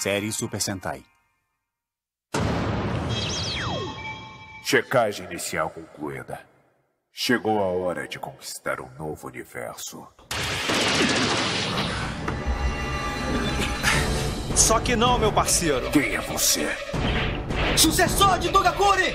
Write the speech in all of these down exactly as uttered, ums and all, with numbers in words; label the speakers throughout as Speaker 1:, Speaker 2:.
Speaker 1: Série Super Sentai.
Speaker 2: Checagem inicial concluída. Chegou a hora de conquistar um novo universo.
Speaker 3: Só que não, meu parceiro.
Speaker 2: Quem é você?
Speaker 4: Sucessor de Togakuri!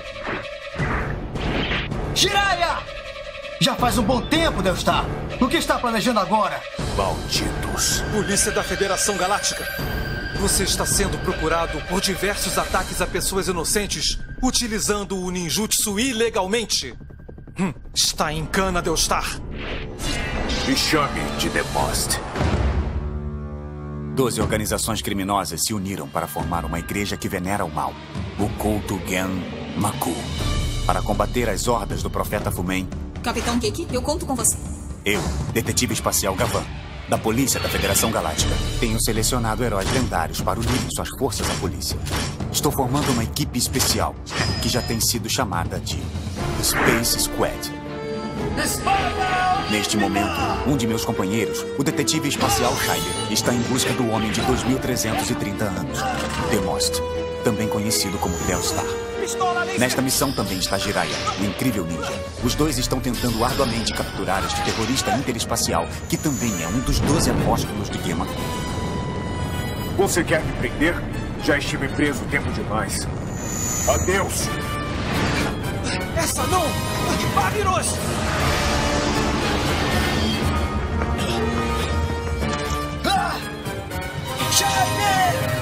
Speaker 4: Jiraiya! Já faz um bom tempo, Deustar. O que está planejando agora?
Speaker 2: Malditos.
Speaker 3: Polícia da Federação Galáctica. Você está sendo procurado por diversos ataques a pessoas inocentes utilizando o ninjutsu ilegalmente. Hum, está em cana, Deustar.
Speaker 2: Me chame de The Most.
Speaker 1: Doze organizações criminosas se uniram para formar uma igreja que venera o mal, o culto Gen-Maku. Para combater as hordas do profeta Fumen.
Speaker 5: Capitão Kiki, eu conto com você.
Speaker 1: Eu, detetive espacial Gavan, da Polícia da Federação Galáctica, tenho selecionado heróis lendários para unir suas forças à polícia. Estou formando uma equipe especial, que já tem sido chamada de Space Squad. Neste momento, um de meus companheiros, o detetive espacial Scheider, está em busca do homem de dois mil trezentos e trinta anos, The Most, também conhecido como Deustar. Nesta missão também está Jiraiya, o incrível ninja. Os dois estão tentando arduamente capturar este terrorista interespacial, que também é um dos doze apóstolos de Gen-Maku.
Speaker 2: Você quer me prender? Já estive preso tempo demais. Adeus!
Speaker 3: Essa não! Babiros!
Speaker 4: Ah! Scheider!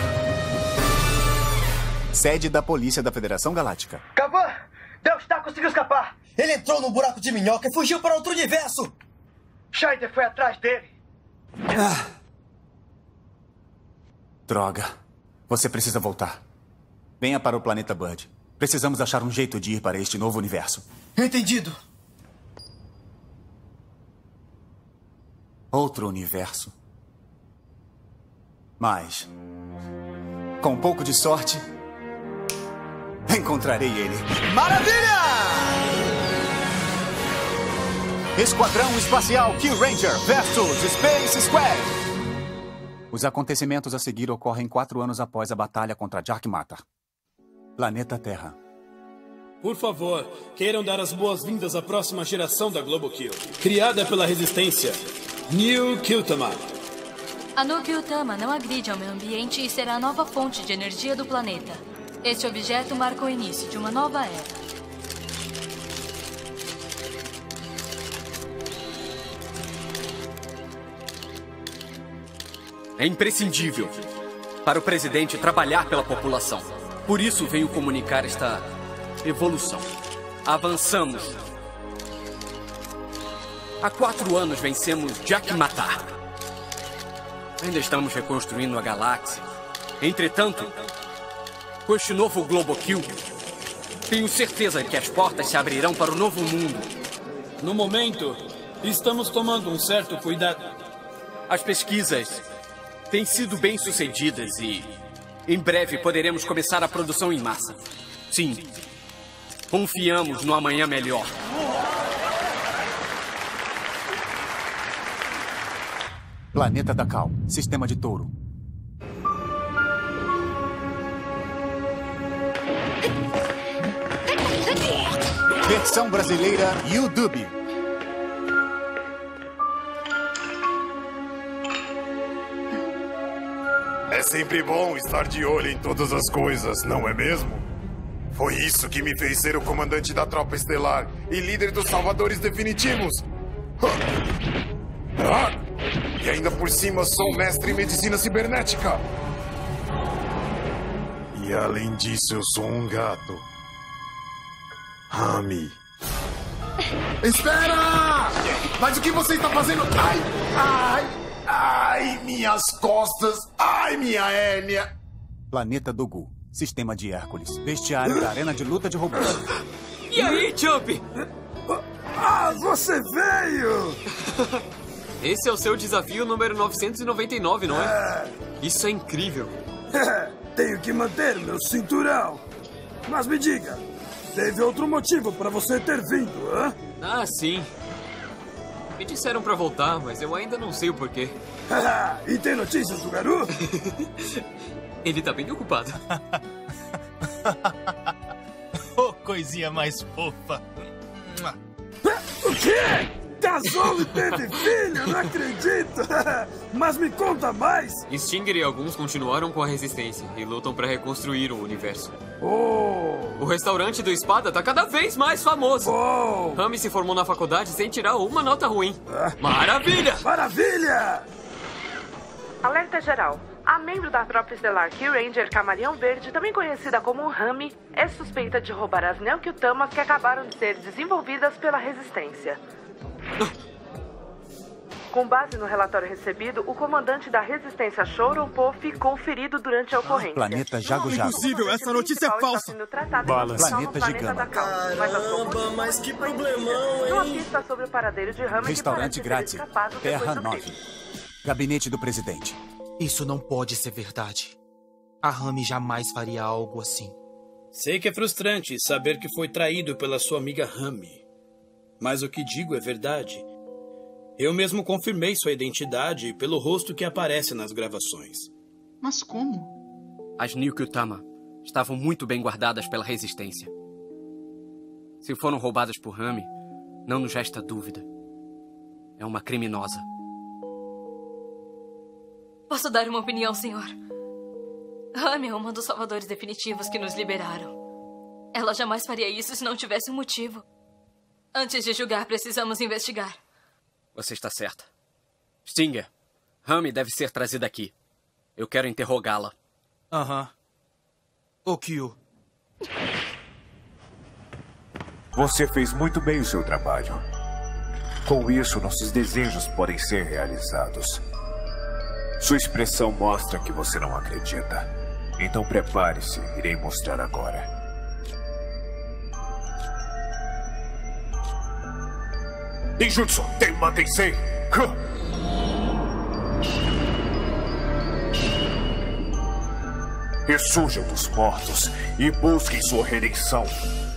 Speaker 1: Sede da Polícia da Federação Galáctica.
Speaker 4: Gavan! Deustar conseguiu escapar! Ele entrou num buraco de minhoca e fugiu para outro universo! Scheider foi atrás dele!
Speaker 1: Ah. Droga. Você precisa voltar. Venha para o planeta Bud. Precisamos achar um jeito de ir para este novo universo.
Speaker 4: Entendido.
Speaker 1: Outro universo. Mas, com um pouco de sorte, encontrarei ele.
Speaker 4: Maravilha!
Speaker 1: Esquadrão Espacial Kill Ranger versus Space Squad. Os acontecimentos a seguir ocorrem quatro anos após a batalha contra Dark Matter. Planeta Terra.
Speaker 6: Por favor, queiram dar as boas-vindas à próxima geração da Globokill. Criada pela Resistência, New Kyutama.
Speaker 7: A New Kyutama não agride ao meio ambiente e será a nova fonte de energia do planeta. Este objeto marca o início de uma nova era.
Speaker 8: É imprescindível para o presidente trabalhar pela população. Por isso venho comunicar esta evolução. Avançamos. Há quatro anos vencemos Dark Matter. Ainda estamos reconstruindo a galáxia. Entretanto, com este novo Globokill, tenho certeza que as portas se abrirão para o novo mundo.
Speaker 6: No momento, estamos tomando um certo cuidado.
Speaker 8: As pesquisas têm sido bem-sucedidas e, em breve, poderemos começar a produção em massa. Sim, confiamos no amanhã melhor.
Speaker 1: Planeta da Cal, Sistema de Touro. Versão brasileira YouTube.
Speaker 9: É sempre bom estar de olho em todas as coisas, não é mesmo? Foi isso que me fez ser o comandante da tropa estelar e líder dos salvadores definitivos. Ah, e ainda por cima sou mestre em medicina cibernética. E além disso eu sou um gato. Rami. Espera! Mas o que você está fazendo? Ai, ai, ai, minhas costas, ai, minha hérnia.
Speaker 1: Planeta Dogu, Sistema de Hércules, vestiário da arena de luta de robôs.
Speaker 8: E aí, Jump?
Speaker 9: Ah, você veio!
Speaker 10: Esse é o seu desafio número novecentos e noventa e nove, não é? Isso é incrível.
Speaker 9: Tenho que manter meu cinturão. Mas me diga, teve outro motivo para você ter vindo, hã?
Speaker 10: Ah, sim. Me disseram pra voltar, mas eu ainda não sei o porquê.
Speaker 9: E tem notícias do Garu?
Speaker 10: Ele tá bem ocupado.
Speaker 11: Oh, coisinha mais fofa.
Speaker 6: O quê? Casou e teve filho? Não acredito! Mas me conta mais!
Speaker 10: Stinger e alguns continuaram com a resistência e lutam para reconstruir o universo.
Speaker 6: Oh.
Speaker 10: O restaurante do Espada tá cada vez mais famoso.
Speaker 6: Oh.
Speaker 10: Rami se formou na faculdade sem tirar uma nota ruim. Maravilha!
Speaker 6: Maravilha!
Speaker 12: Alerta geral. A membro da tropa estelar Kyuranger Camaleão Verde, também conhecida como Rami, é suspeita de roubar as Neo-Kyutamas que acabaram de ser desenvolvidas pela Resistência. Com base no relatório recebido, o comandante da Resistência Shouroupo ficou ferido durante a ocorrência.
Speaker 1: Planeta Jago Jago.
Speaker 13: Impossível, essa notícia é falsa.
Speaker 1: Balas. Planeta Gigama.
Speaker 12: Caramba,
Speaker 13: mas que problemão, hein?
Speaker 12: Uma pista sobre o paradeiro de Rami.
Speaker 1: Restaurante grátis. Terra nove. Gabinete do presidente.
Speaker 11: Isso não pode ser verdade. A Rami jamais faria algo assim.
Speaker 6: Sei que é frustrante saber que foi traído pela sua amiga Rami. Mas o que digo é verdade. Eu mesmo confirmei sua identidade pelo rosto que aparece nas gravações.
Speaker 13: Mas como?
Speaker 8: As Neo-Kyutama estavam muito bem guardadas pela Resistência. Se foram roubadas por Rami, não nos resta dúvida. É uma criminosa.
Speaker 7: Posso dar uma opinião, senhor? Rami é uma dos salvadores definitivos que nos liberaram. Ela jamais faria isso se não tivesse um motivo. Antes de julgar, precisamos investigar.
Speaker 8: Você está certa. Stinger, Rami deve ser trazida aqui. Eu quero interrogá-la.
Speaker 11: Aham. Uhum. O Kyo.
Speaker 2: Você fez muito bem o seu trabalho. Com isso, nossos desejos podem ser realizados. Sua expressão mostra que você não acredita. Então prepare-se, irei mostrar agora. Ninjutsu, Tenma Tensei! Ressurjam dos mortos e busquem sua redenção.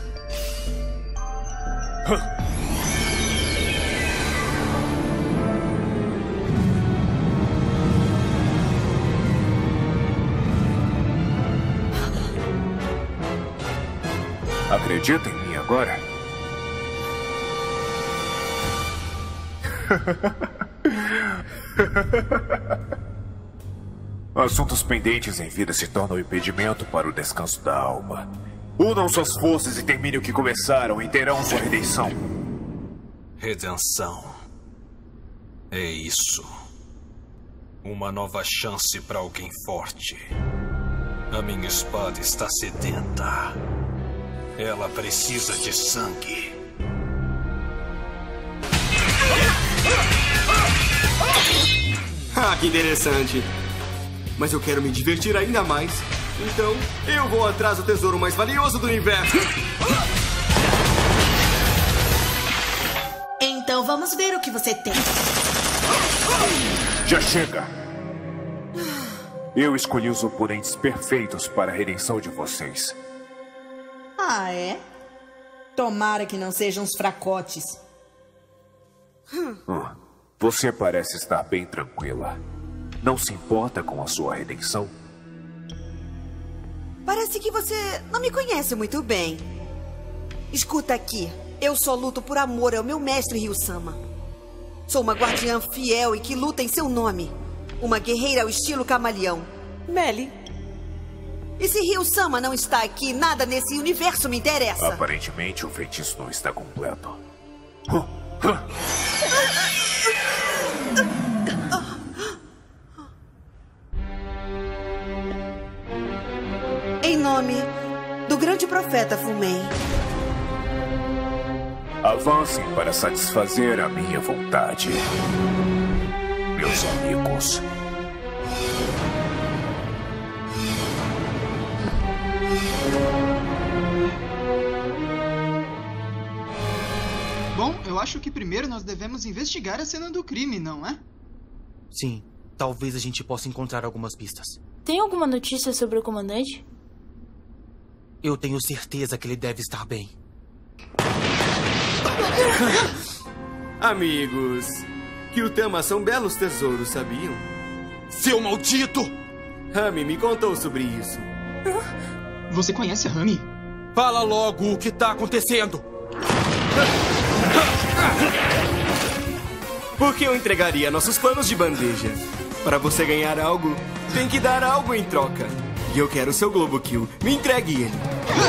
Speaker 2: Acredita em mim agora? Assuntos pendentes em vida se tornam um impedimento para o descanso da alma. Unam suas forças e terminem o que começaram e terão sua redenção.
Speaker 14: Redenção. É isso. Uma nova chance para alguém forte. A minha espada está sedenta. Ela precisa de sangue.
Speaker 15: Ah, que interessante. Mas eu quero me divertir ainda mais. Então, eu vou atrás do tesouro mais valioso do universo.
Speaker 16: Então vamos ver o que você tem.
Speaker 2: Já chega. Eu escolhi os oponentes perfeitos para a redenção de vocês.
Speaker 16: Ah, é? Tomara que não sejam os fracotes.
Speaker 2: Hum, você parece estar bem tranquila. Não se importa com a sua redenção?
Speaker 16: Parece que você não me conhece muito bem. Escuta aqui. Eu só luto por amor ao meu mestre Ryu-sama. Sou uma guardiã fiel e que luta em seu nome. Uma guerreira ao estilo camaleão. Melly. E se Ryu-sama não está aqui, nada nesse universo me interessa.
Speaker 2: Aparentemente, o feitiço não está completo.
Speaker 16: Em nome do grande profeta Fumei.
Speaker 2: Avancem para satisfazer a minha vontade, meus amigos.
Speaker 13: Bom, eu acho que primeiro nós devemos investigar a cena do crime, não é?
Speaker 11: Sim, talvez a gente possa encontrar algumas pistas.
Speaker 17: Tem alguma notícia sobre o comandante?
Speaker 11: Eu tenho certeza que ele deve estar bem.
Speaker 15: Amigos, Kyutama são belos tesouros, sabiam?
Speaker 11: Seu maldito!
Speaker 15: Rami me contou sobre isso.
Speaker 13: Você conhece a Rami?
Speaker 11: Fala logo o que tá acontecendo.
Speaker 15: Por que eu entregaria nossos planos de bandeja? Para você ganhar algo, tem que dar algo em troca. E eu quero o seu Globo Kill. Me entregue ele.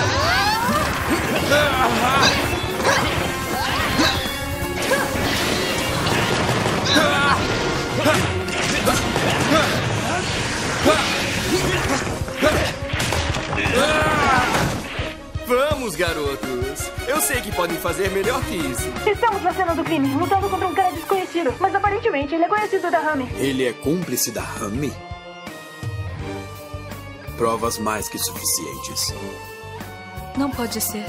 Speaker 15: Vamos, garotos. Eu sei que podem fazer melhor que isso.
Speaker 18: Estamos na cena do crime, lutando contra um cara desconhecido. Mas aparentemente ele é conhecido da Rami.
Speaker 6: Ele é cúmplice da Rami? Provas mais que suficientes.
Speaker 7: Não pode ser.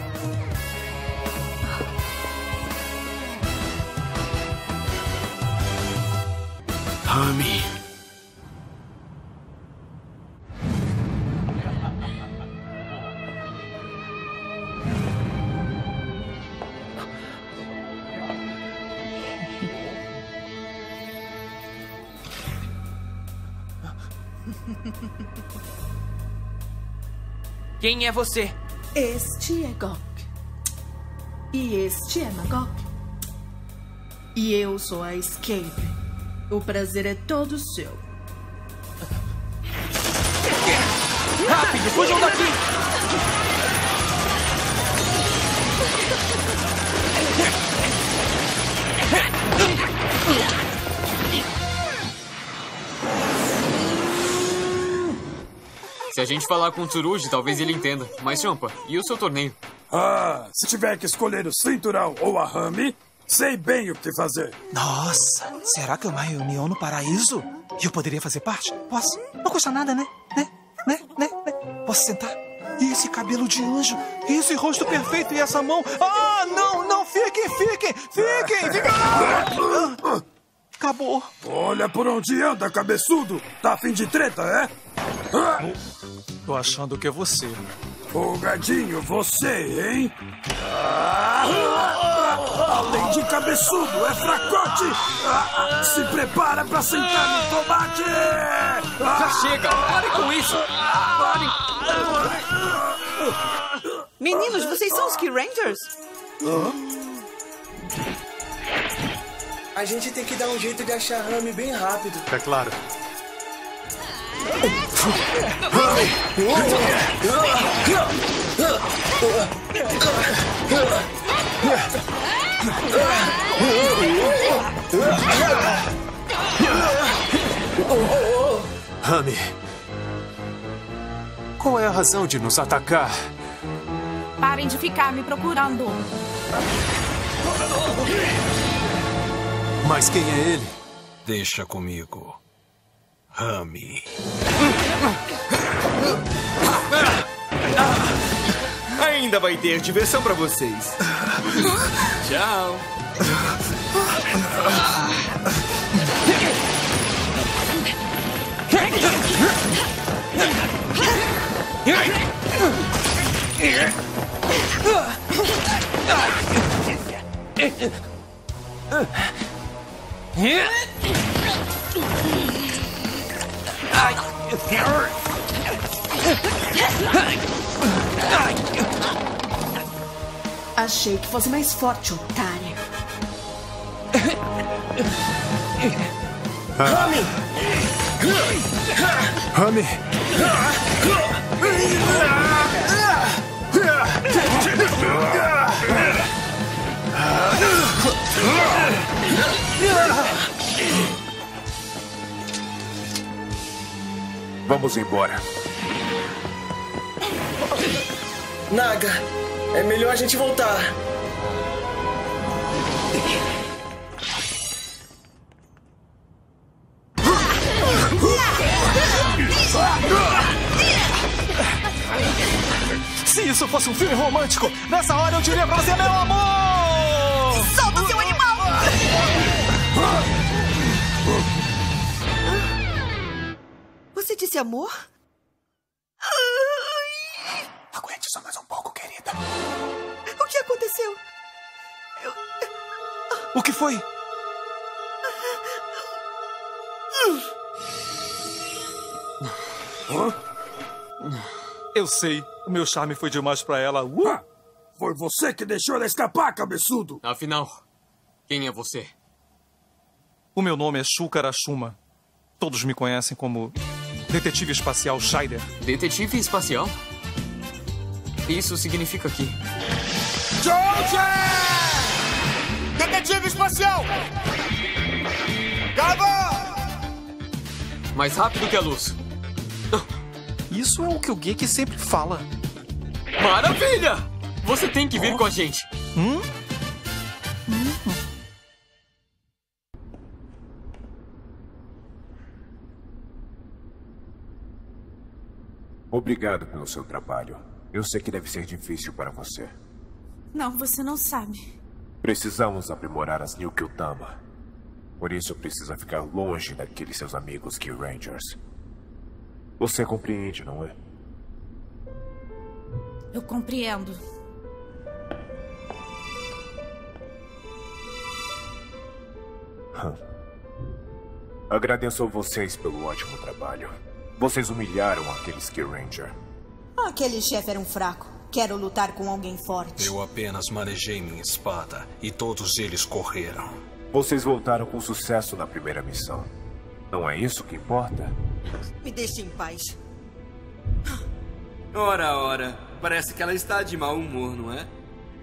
Speaker 6: Rami.
Speaker 11: Quem é você?
Speaker 19: Este é Gok. E este é Magok. E eu sou a Escape. O prazer é todo seu.
Speaker 11: Rápido, fujam daqui!
Speaker 10: Se a gente falar com o Tsurugi, talvez ele entenda. Mas, Champa, e o seu torneio?
Speaker 20: Ah, se tiver que escolher o cinturão ou a Rami, sei bem o que fazer.
Speaker 11: Nossa, será que é uma reunião no paraíso? E eu poderia fazer parte? Posso? Não custa nada, né? Né? Né? Né? né? Posso sentar? E esse cabelo de anjo? E esse rosto perfeito e essa mão? Ah, não, não, fiquem, fiquem, fiquem, fiquem! Ah, acabou.
Speaker 20: Olha por onde anda, cabeçudo. Tá a fim de treta, é? Ah!
Speaker 3: Tô achando que é você.
Speaker 20: Folgadinho, você, hein? Ah! Além de cabeçudo, é fracote! Ah! Se prepara pra sentar no tomate! Ah!
Speaker 10: Já chega! Pare com isso! Pare!
Speaker 16: Meninos, vocês são os Key Rangers?
Speaker 4: A gente tem que dar um jeito de achar a Rami bem rápido.
Speaker 3: É claro.
Speaker 2: Rami, qual é a razão de nos atacar?
Speaker 19: Parem de ficar me procurando.
Speaker 2: Mas quem é ele? Deixa comigo. Rami.
Speaker 15: Ainda vai ter diversão pra vocês. Tchau.
Speaker 19: Achei que fosse mais forte, otário.
Speaker 2: Rami! Rami! Vamos embora.
Speaker 4: Naga, é melhor a gente voltar.
Speaker 3: Se isso fosse um filme romântico, nessa hora eu diria pra você, meu amor!
Speaker 16: Solta, seu animal! Você disse amor?
Speaker 1: Aguente só mais um pouco, querida.
Speaker 16: O que aconteceu? Eu...
Speaker 3: O que foi?
Speaker 16: Uh.
Speaker 3: Eu sei. O meu charme foi demais pra ela. Uh!
Speaker 20: Ah, foi você que deixou ela escapar, cabeçudo.
Speaker 10: Afinal, quem é você?
Speaker 3: O meu nome é Shulk Arashuma. Todos me conhecem como Detetive Espacial Scheider.
Speaker 10: Detetive Espacial? Isso significa que...
Speaker 4: George! Detetive Espacial! Gava!
Speaker 10: Mais rápido que a luz.
Speaker 11: Isso é o que o Geek sempre fala.
Speaker 10: Maravilha! Você tem que vir oh. com a gente.
Speaker 3: Hum?
Speaker 11: Hum.
Speaker 2: Obrigado pelo seu trabalho. Eu sei que deve ser difícil para você.
Speaker 17: Não, você não sabe.
Speaker 2: Precisamos aprimorar as Nilkyutama. Por isso precisa ficar longe daqueles seus amigos Kyurangers. Você compreende, não é?
Speaker 17: Eu compreendo.
Speaker 2: Hum. Agradeço a vocês pelo ótimo trabalho. Vocês humilharam aqueles Kyuranger.
Speaker 16: Aquele chefe era um fraco. Quero lutar com alguém forte.
Speaker 14: Eu apenas manejei minha espada e todos eles correram.
Speaker 2: Vocês voltaram com sucesso na primeira missão. Não é isso que importa?
Speaker 16: Me deixe em paz.
Speaker 15: Ora, ora. Parece que ela está de mau humor, não é?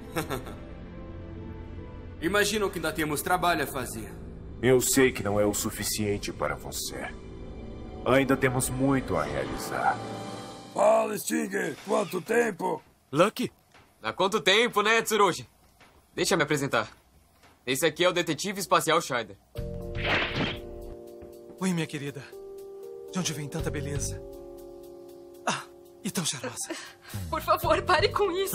Speaker 15: Imagino que ainda temos trabalho a fazer.
Speaker 2: Eu sei que não é o suficiente para você. Ainda temos muito a realizar.
Speaker 20: Fala, Stinger. Quanto tempo?
Speaker 10: Lucky? Há quanto tempo, né, Tsurugi? Deixa eu me apresentar. Esse aqui é o Detetive Espacial Scheider.
Speaker 3: Oi, minha querida. De onde vem tanta beleza? Ah, e tão cheirosa.
Speaker 7: Por favor, pare com isso.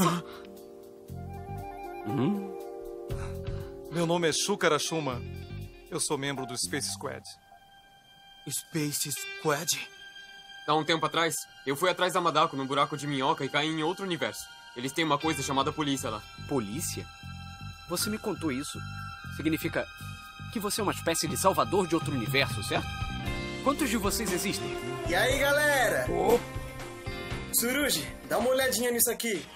Speaker 3: Hum? Meu nome é Shulk Arashuma. Eu sou membro do Space Squad.
Speaker 15: Space Squad?
Speaker 10: Há um tempo atrás, eu fui atrás da Madako num buraco de minhoca e caí em outro universo. Eles têm uma coisa chamada polícia lá.
Speaker 8: Polícia? Você me contou isso. Significa que você é uma espécie de salvador de outro universo, certo? Quantos de vocês existem?
Speaker 4: E aí, galera?
Speaker 20: Oh.
Speaker 4: Tsurugi, dá uma olhadinha nisso aqui.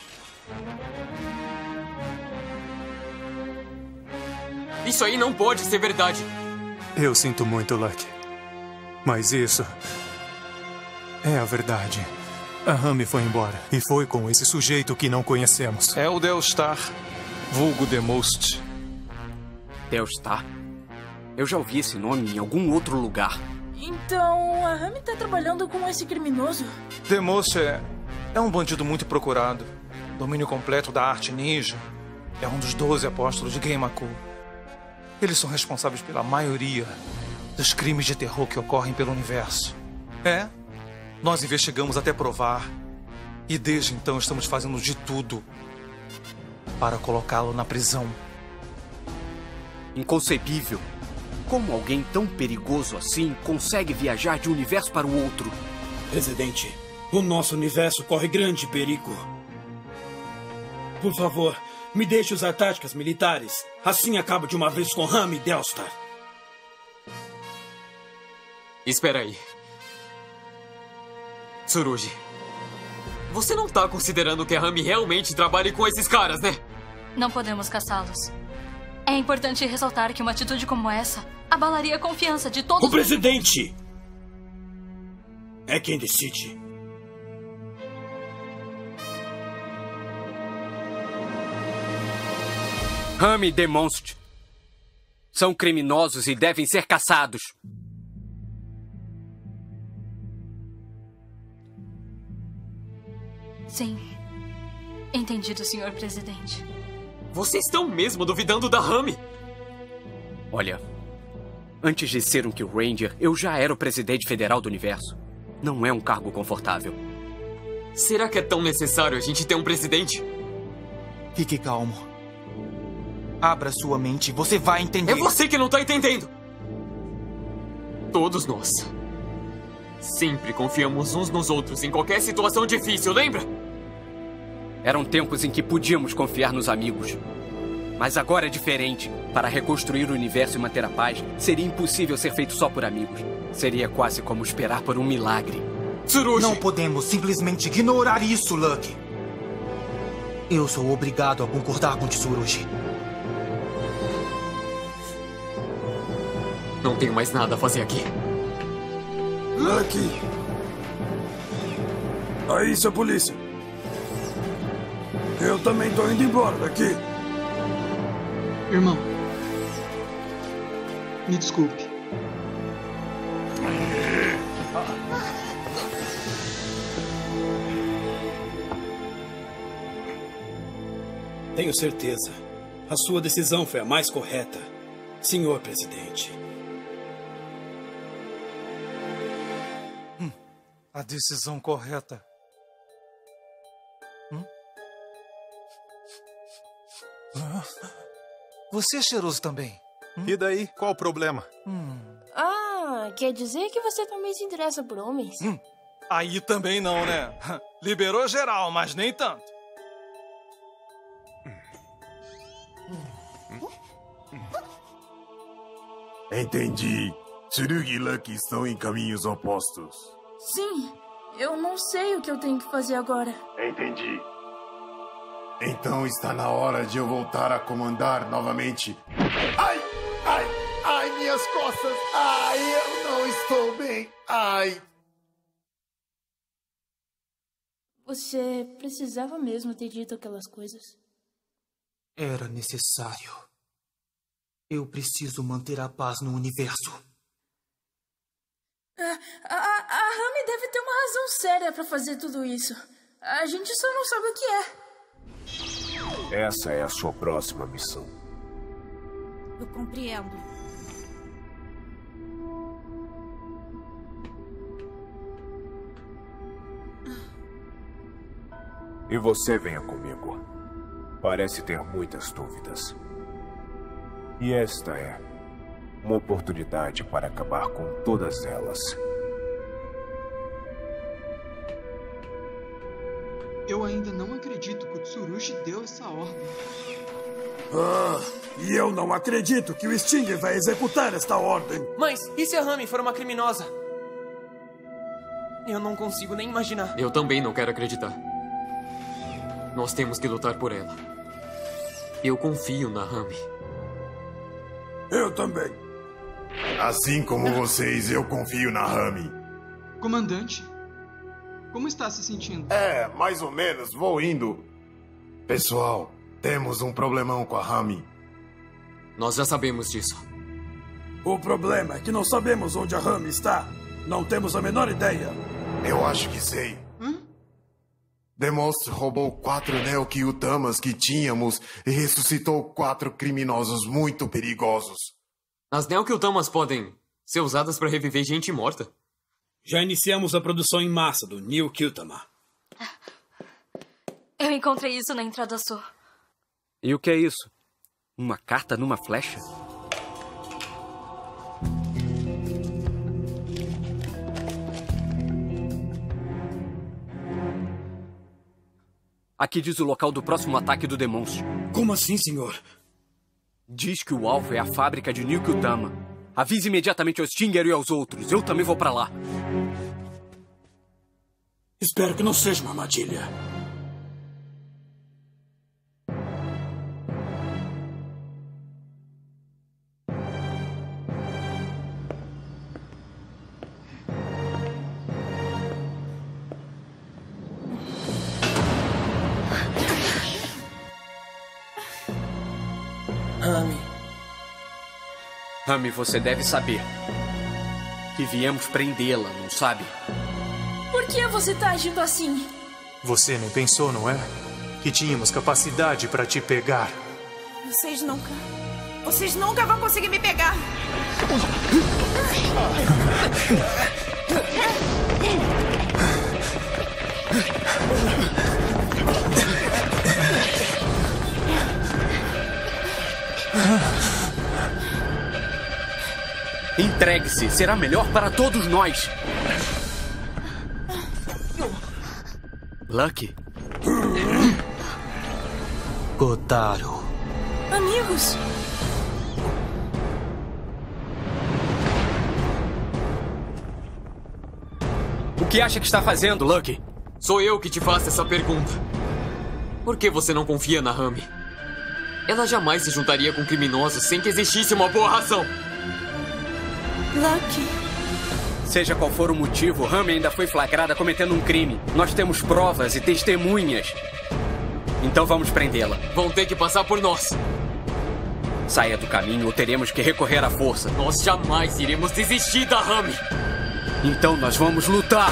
Speaker 10: Isso aí não pode ser verdade.
Speaker 11: Eu sinto muito, Lucky. Mas isso... é a verdade. A Rami foi embora. E foi com esse sujeito que não conhecemos.
Speaker 3: É o Delstar, vulgo Demost.
Speaker 8: Delstar? Eu já ouvi esse nome em algum outro lugar.
Speaker 17: Então, a Rami tá trabalhando com esse criminoso?
Speaker 3: Demost é, é um bandido muito procurado. Domínio completo da arte ninja. É um dos doze apóstolos de Genmaku. Eles são responsáveis pela maioria dos crimes de terror que ocorrem pelo universo. É, nós investigamos até provar. E desde então estamos fazendo de tudo para colocá-lo na prisão.
Speaker 8: Inconcebível. Como alguém tão perigoso assim consegue viajar de um universo para o outro?
Speaker 6: Presidente, o nosso universo corre grande perigo. Por favor, me deixe usar táticas militares. Assim acabo de uma vez com Rami e Delstar.
Speaker 10: Espera aí. Tsurugi, você não tá considerando que a Rami realmente trabalhe com esses caras, né?
Speaker 7: Não podemos caçá-los. É importante ressaltar que uma atitude como essa abalaria a confiança de todos...
Speaker 6: O presidente é quem decide.
Speaker 8: Rami e Demonst são criminosos e devem ser caçados.
Speaker 7: Sim. Entendido, senhor presidente.
Speaker 10: Vocês estão mesmo duvidando da Rami?
Speaker 8: Olha, antes de ser um Kyuranger, eu já era o presidente federal do universo. Não é um cargo confortável.
Speaker 10: Será que é tão necessário a gente ter um presidente?
Speaker 11: Fique calmo. Abra sua mente, você vai entender.
Speaker 10: É você que não tá entendendo! Todos nós sempre confiamos uns nos outros em qualquer situação difícil, lembra?
Speaker 8: Eram tempos em que podíamos confiar nos amigos. Mas agora é diferente. Para reconstruir o universo e manter a paz, seria impossível ser feito só por amigos. Seria quase como esperar por um milagre.
Speaker 10: Tsurugi!
Speaker 11: Não podemos simplesmente ignorar isso, Lucky. Eu sou obrigado a concordar com Tsurugi.
Speaker 10: Não tenho mais nada a fazer aqui.
Speaker 20: Lucky! Aí, seu polícia. Eu também tô indo embora daqui.
Speaker 13: Irmão, me desculpe.
Speaker 6: Tenho certeza. A sua decisão foi a mais correta, senhor presidente.
Speaker 3: Hum, a decisão correta. Hum? Ah, você é cheiroso também. Hum?
Speaker 21: E daí? Qual o problema?
Speaker 3: Hum.
Speaker 17: Ah, quer dizer que você também se interessa por homens?
Speaker 3: Hum. Aí também não, né? Liberou geral, mas nem tanto.
Speaker 9: Entendi. Tsurugi e Lucky estão em caminhos opostos.
Speaker 17: Sim, eu não sei o que eu tenho que fazer agora.
Speaker 9: Entendi. Então está na hora de eu voltar a comandar novamente. Ai, ai, ai, minhas costas. Ai, eu não estou bem. Ai.
Speaker 17: Você precisava mesmo ter dito aquelas coisas.
Speaker 11: Era necessário. Eu preciso manter a paz no universo.
Speaker 17: A, a, a Rami deve ter uma razão séria pra fazer tudo isso. A gente só não sabe o que é.
Speaker 2: Essa é a sua próxima missão.
Speaker 5: Eu compreendo.
Speaker 2: E você venha comigo. Parece ter muitas dúvidas. E esta é uma oportunidade para acabar com todas elas.
Speaker 13: Eu ainda não acredito que o Tsurugi deu essa ordem.
Speaker 20: Ah, e eu não acredito que o Stinger vai executar esta ordem.
Speaker 22: Mas e se a Rami for uma criminosa? Eu não consigo nem imaginar.
Speaker 10: Eu também não quero acreditar. Nós temos que lutar por ela. Eu confio na Rami.
Speaker 20: Eu também.
Speaker 9: Assim como vocês, eu confio na Rami.
Speaker 13: Comandante, como está se sentindo?
Speaker 9: É, mais ou menos. Vou indo. Pessoal, temos um problemão com a Rami.
Speaker 10: Nós já sabemos disso.
Speaker 20: O problema é que não sabemos onde a Rami está. Não temos a menor ideia.
Speaker 9: Eu acho que sei.
Speaker 13: Hã?
Speaker 9: Demonstro roubou quatro Neo-Kyutamas que tínhamos e ressuscitou quatro criminosos muito perigosos.
Speaker 10: As Neo-Kyutamas podem ser usadas para reviver gente morta?
Speaker 6: Já iniciamos a produção em massa do Neo-Kyutama.
Speaker 7: Eu encontrei isso na entrada sul.
Speaker 8: E o que é isso? Uma carta numa flecha? Aqui diz o local do próximo ataque do Demonstro.
Speaker 6: Como assim, senhor?
Speaker 8: Diz que o alvo é a fábrica de Neo-Kyutama. Avise imediatamente ao Stinger e aos outros. Eu também vou pra lá.
Speaker 14: Espero que não seja uma armadilha.
Speaker 22: Rami.
Speaker 8: Rami, você deve saber que viemos prendê-la, não sabe?
Speaker 17: Por que você tá agindo assim?
Speaker 11: Você nem pensou, não é? Que tínhamos capacidade para te pegar.
Speaker 5: Vocês nunca... Vocês nunca vão conseguir me pegar!
Speaker 8: Entregue-se, será melhor para todos nós. Lucky.
Speaker 11: Kotaro.
Speaker 17: Amigos.
Speaker 8: O que acha que está fazendo, Lucky?
Speaker 10: Sou eu que te faço essa pergunta. Por que você não confia na Rami? Ela jamais se juntaria com criminosos sem que existisse uma boa razão.
Speaker 17: Lucky.
Speaker 8: Seja qual for o motivo, Rami ainda foi flagrada cometendo um crime. Nós temos provas e testemunhas. Então vamos prendê-la.
Speaker 10: Vão ter que passar por nós.
Speaker 8: Saia do caminho ou teremos que recorrer à força.
Speaker 10: Nós jamais iremos desistir da Rami.
Speaker 8: Então nós vamos lutar.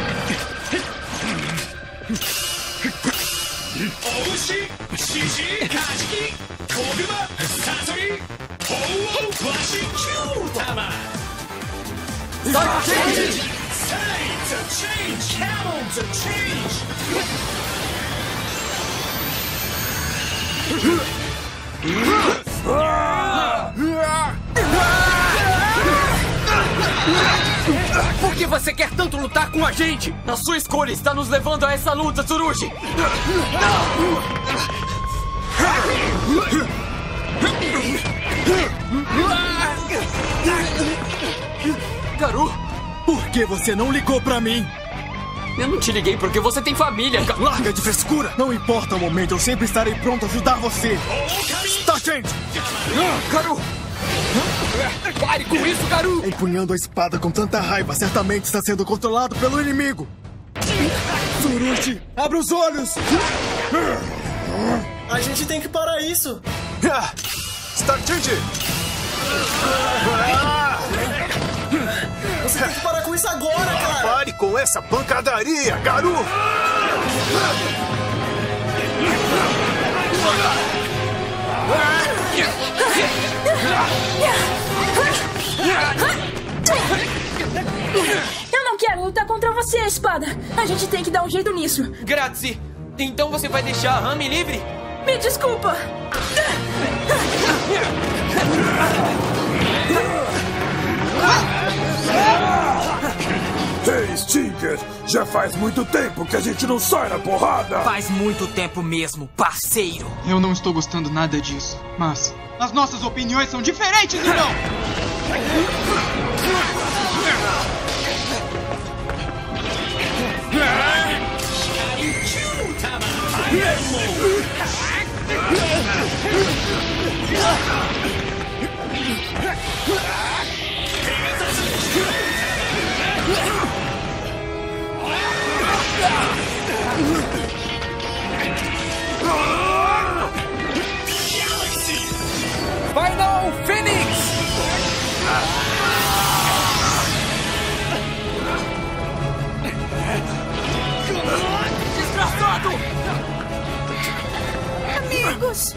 Speaker 8: Por que você quer tanto lutar com a gente?
Speaker 10: A sua escolha está nos levando a essa luta, Tsurugi! Garu!
Speaker 12: Por que você não ligou pra mim?
Speaker 10: Eu não te liguei porque você tem família.
Speaker 12: Larga de frescura! Não importa o momento, eu sempre estarei pronto a ajudar você. Tá, gente!
Speaker 10: Garu! Pare com isso, Garu!
Speaker 12: Empunhando a espada com tanta raiva, certamente está sendo controlado pelo inimigo. Tsurugi, abra os olhos!
Speaker 11: A gente tem que parar isso!
Speaker 12: Start Change!
Speaker 11: Você tem que parar com isso agora, cara!
Speaker 12: Pare com essa pancadaria, Garu!
Speaker 17: Eu não quero lutar contra você, espada. A gente tem que dar um jeito nisso.
Speaker 22: Grazie. Então você vai deixar a Rami livre?
Speaker 17: Me desculpa.
Speaker 20: Ei, Stinger! Já faz muito tempo que a gente não sai na porrada!
Speaker 11: Faz muito tempo mesmo, parceiro!
Speaker 13: Eu não estou gostando nada disso, mas as nossas opiniões são diferentes, então!
Speaker 8: Final Phoenix!
Speaker 10: Desgraçado!
Speaker 5: Amigos!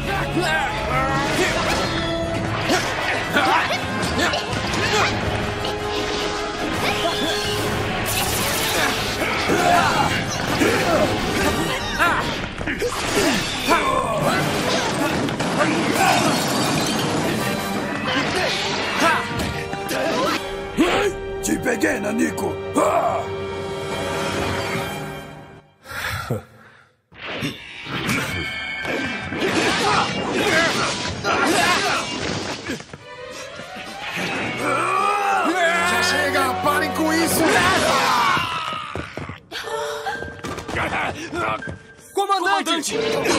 Speaker 20: Te peguei, Nanico! Ah!
Speaker 9: Já chega! Parem com isso!
Speaker 10: Comandante!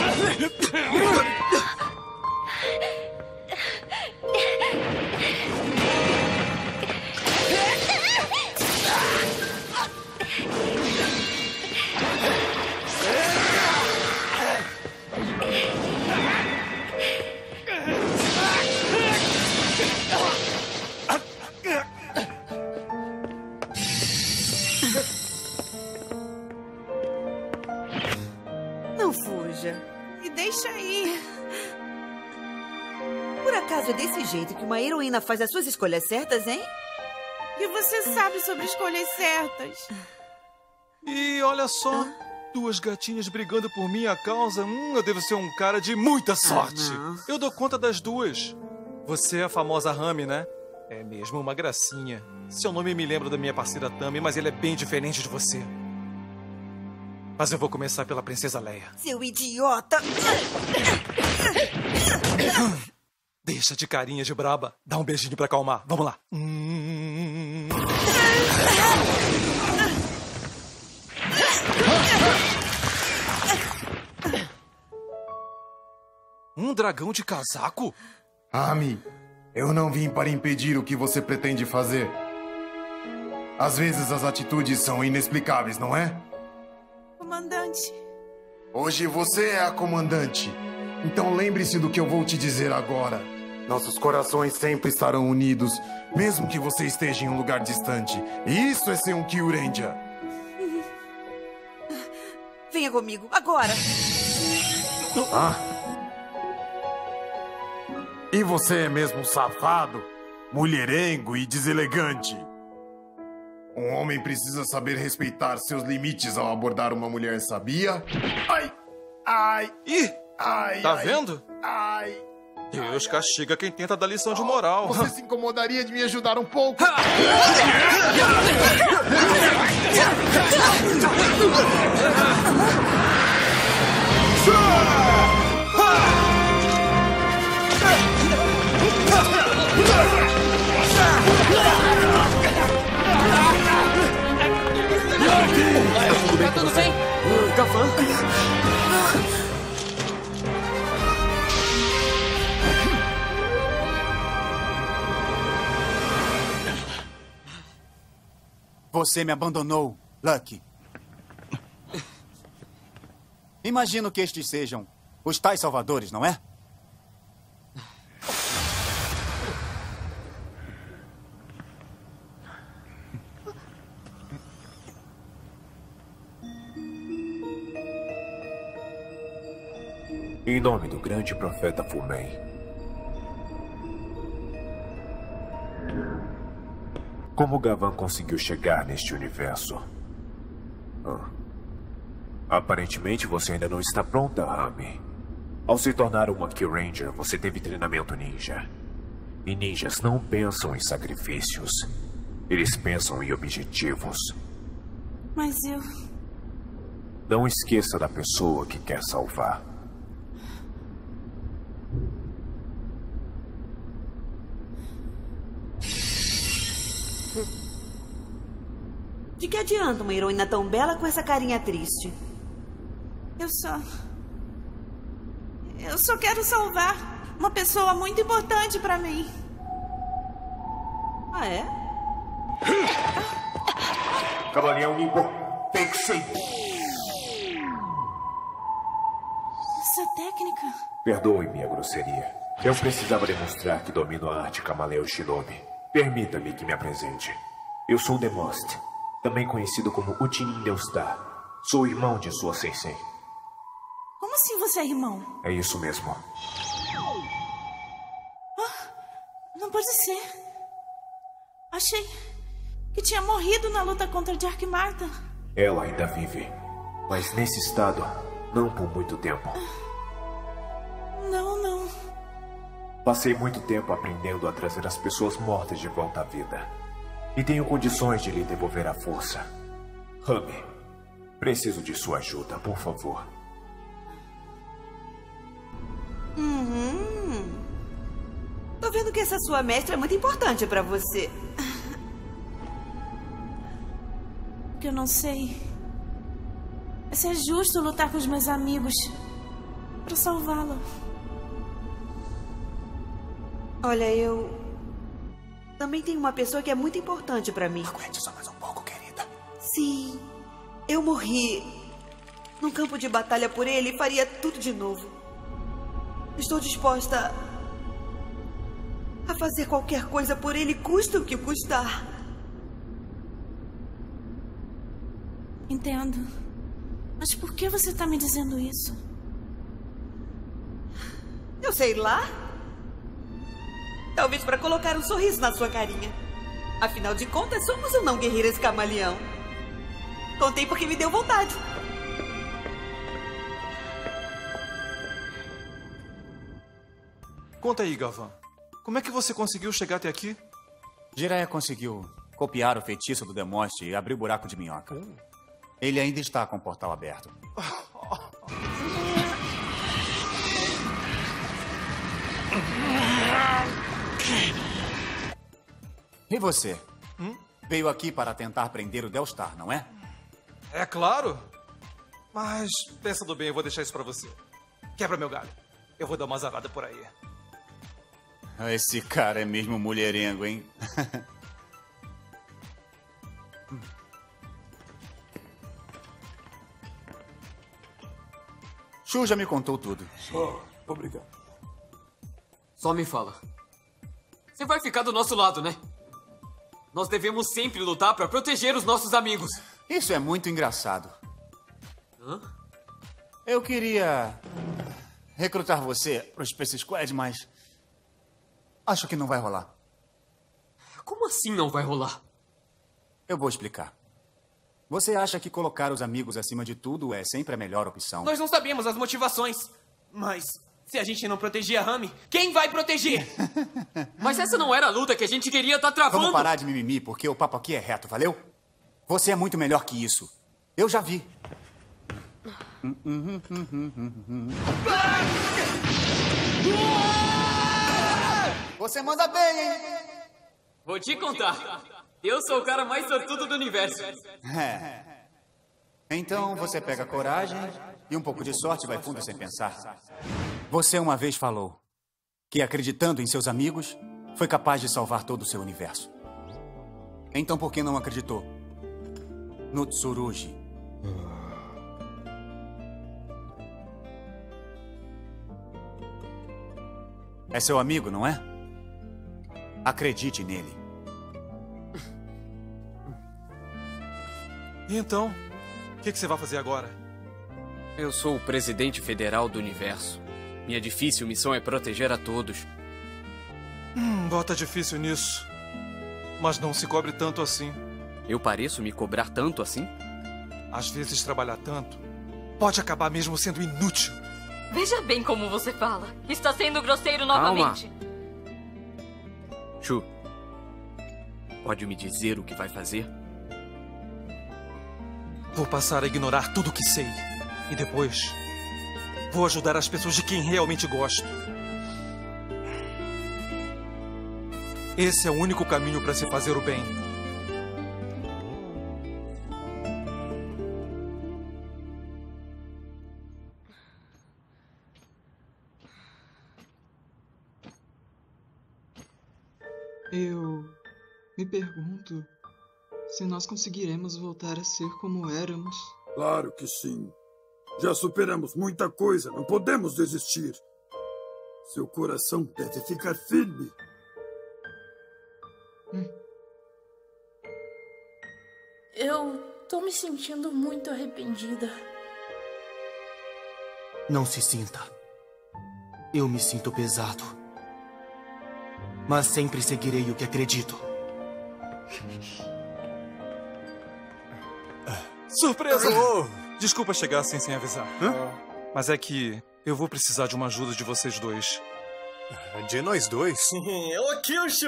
Speaker 16: Não fuja.
Speaker 5: Me deixa ir.
Speaker 16: Por acaso é desse jeito que uma heroína faz as suas escolhas certas, hein?
Speaker 5: E você sabe sobre escolhas certas.
Speaker 3: E olha só, duas gatinhas brigando por minha causa. Hum, eu devo ser um cara de muita sorte.
Speaker 16: Ah,
Speaker 3: eu dou conta das duas. Você é a famosa Rami, né? É mesmo uma gracinha. Seu nome me lembra da minha parceira Tami, mas ele é bem diferente de você. Mas eu vou começar pela Princesa Leia.
Speaker 16: Seu idiota!
Speaker 3: Deixa de carinha de braba. Dá um beijinho pra acalmar. Vamos lá. Hum... Um dragão de casaco?
Speaker 9: Ami, eu não vim para impedir o que você pretende fazer. Às vezes as atitudes são inexplicáveis, não é?
Speaker 5: Comandante.
Speaker 9: Hoje você é a comandante. Então lembre-se do que eu vou te dizer agora. Nossos corações sempre estarão unidos, mesmo que você esteja em um lugar distante. E isso é ser um Kyuranger.
Speaker 16: Venha comigo, agora.
Speaker 9: Ah? E você é mesmo um safado, mulherengo e deselegante. Um homem precisa saber respeitar seus limites ao abordar uma mulher, sabia? Ai! Ai!
Speaker 3: Ih!
Speaker 9: Ai!
Speaker 3: Tá
Speaker 9: ai,
Speaker 3: vendo?
Speaker 9: Ai!
Speaker 3: Deus castiga quem tenta dar lição de moral.
Speaker 9: Você se incomodaria de me ajudar um pouco?
Speaker 22: Tá tudo bem?
Speaker 10: Gavan?
Speaker 1: Você me abandonou, Lucky. Imagino que estes sejam os tais salvadores, não é?
Speaker 2: Em nome do grande profeta Fumen. Como Gavan conseguiu chegar neste universo? Ah. Aparentemente você ainda não está pronta, Ami. Ao se tornar uma Kyuranger, você teve treinamento ninja. E ninjas não pensam em sacrifícios. Eles pensam em objetivos.
Speaker 5: Mas eu...
Speaker 2: Não esqueça da pessoa que quer salvar.
Speaker 16: De que adianta uma heroína tão bela com essa carinha triste?
Speaker 5: Eu só... Eu só quero salvar uma pessoa muito importante pra mim.
Speaker 16: Ah, é?
Speaker 2: Cavaleão Nimbo, Feixei.
Speaker 5: Essa técnica...
Speaker 2: Perdoe minha grosseria. Eu precisava demonstrar que domino a arte Camaleão Shinobi. Permita-me que me apresente. Eu sou Demost, também conhecido como Uchinin Deustar. Sou irmão de sua sensei.
Speaker 5: Como assim você é irmão?
Speaker 2: É isso mesmo.
Speaker 5: Ah, não pode ser. Achei que tinha morrido na luta contra Dark Martha.
Speaker 2: Ela ainda vive, mas nesse estado, não por muito tempo.
Speaker 5: Não, não.
Speaker 2: Passei muito tempo aprendendo a trazer as pessoas mortas de volta à vida. E tenho condições de lhe devolver a força. Rami, preciso de sua ajuda, por favor.
Speaker 16: Uhum. Tô vendo que essa sua mestra é muito importante pra você.
Speaker 5: O que eu não sei é se é justo lutar com os meus amigos pra salvá-lo.
Speaker 16: Olha, eu... também tenho uma pessoa que é muito importante pra mim.
Speaker 1: Aguente só mais um pouco, querida.
Speaker 16: Sim, eu morri num campo de batalha por ele e faria tudo de novo. Estou disposta a fazer qualquer coisa por ele, custa o que custar.
Speaker 5: Entendo. Mas por que você está me dizendo isso?
Speaker 16: Eu sei lá. Talvez para colocar um sorriso na sua carinha. Afinal de contas, somos ou não guerreiras camaleão? Contei porque me deu vontade.
Speaker 3: Conta aí, Gavan. Como é que você conseguiu chegar até aqui?
Speaker 1: Jiraiya conseguiu copiar o feitiço do Demost e abrir o buraco de minhoca. Ele ainda está com o portal aberto. E você?
Speaker 3: Hum?
Speaker 1: Veio aqui para tentar prender o Deustar, não é?
Speaker 3: É claro. Mas, pensa do bem, eu vou deixar isso pra você. Quebra meu galho. eu vou dar uma zarada por aí.
Speaker 1: Esse cara é mesmo mulherengo, hein? Shu já me contou tudo.
Speaker 20: Oh, obrigado.
Speaker 10: Só me fala. Você vai ficar do nosso lado, né? Nós devemos sempre lutar para proteger os nossos amigos.
Speaker 1: Isso é muito engraçado.
Speaker 10: Hã?
Speaker 1: Eu queria recrutar você pro Space Squad, mas acho que não vai rolar.
Speaker 10: Como assim não vai rolar?
Speaker 1: Eu vou explicar. Você acha que colocar os amigos acima de tudo é sempre a melhor opção?
Speaker 18: Nós não sabíamos as motivações, mas se a gente não proteger a Rami, quem vai proteger?
Speaker 10: Mas essa não era a luta que a gente queria estar travando.
Speaker 1: Vamos parar de mimimi, porque o papo aqui é reto, valeu? Você é muito melhor que isso. Eu já vi. Você manda bem, hein?
Speaker 10: Vou te contar. Eu sou o cara mais sortudo do universo.
Speaker 1: É. Então você pega coragem e um pouco de sorte vai fundo sem pensar. Você uma vez falou que acreditando em seus amigos foi capaz de salvar todo o seu universo. Então por que não acreditou no Tsurugi? É seu amigo, não é? Acredite nele.
Speaker 3: E então, o que, que você vai fazer agora?
Speaker 8: Eu sou o presidente federal do universo. Minha difícil missão é proteger a todos.
Speaker 3: Hum, bota difícil nisso. Mas não se cobre tanto assim.
Speaker 8: Eu pareço me cobrar tanto assim?
Speaker 3: Às vezes trabalhar tanto pode acabar mesmo sendo inútil.
Speaker 7: Veja bem como você fala. Está sendo grosseiro novamente.
Speaker 8: Calma. Shu, pode me dizer o que vai fazer?
Speaker 3: Vou passar a ignorar tudo o que sei. E depois, vou ajudar as pessoas de quem realmente gosto. Esse é o único caminho para se fazer o bem.
Speaker 13: Eu me pergunto se nós conseguiremos voltar a ser como éramos.
Speaker 20: Claro que sim. Já superamos muita coisa, não podemos desistir. Seu coração deve ficar firme.
Speaker 17: Hum. Eu tô me sentindo muito arrependida.
Speaker 4: Não se sinta. Eu me sinto pesado. Mas sempre seguirei o que acredito.
Speaker 3: Surpresa! Desculpa chegar assim sem avisar. Hã? Mas é que eu vou precisar de uma ajuda de vocês dois.
Speaker 12: De nós dois?
Speaker 4: Ô, Kyushu!